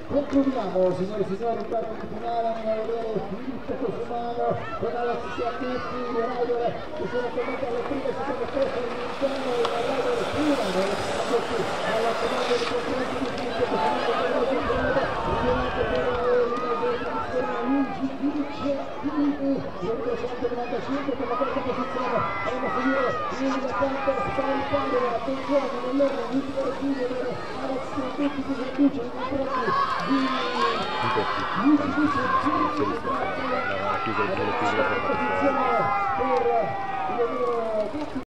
Concludiamo, signore e signori, il quarto di finale, andiamo a vedere Filippo Cosumano con Alex Giannetti, le Rider che sono tornate alle prime seconde poste all'interno e la Rider firano alla comando di concorrenza di Filippo Cosumano per la giornata, rivelate per Luigi Filice Filippi, 195 per la quarta posizione, andiamo a seguire il campo spavalcando, attenzione nell'ordine, l'ultimo recupero, Alex Giannetti che conduce nei confronti di Luigi Filice Filippi, la posizione per il numero